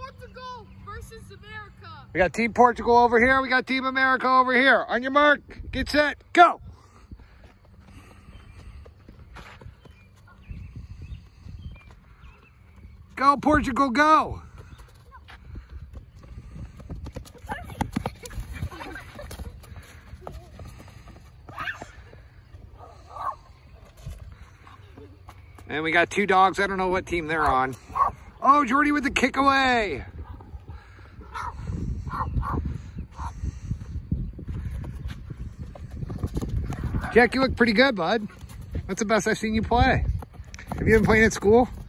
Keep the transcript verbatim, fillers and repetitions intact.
Portugal versus America. We got Team Portugal over here. We got Team America over here. On your mark, get set, go. Go, Portugal, go. And we got two dogs. I don't know what team they're on. Oh, Jordy with the kick away. Jack, you look pretty good, bud. That's the best I've seen you play. Have you been playing at school?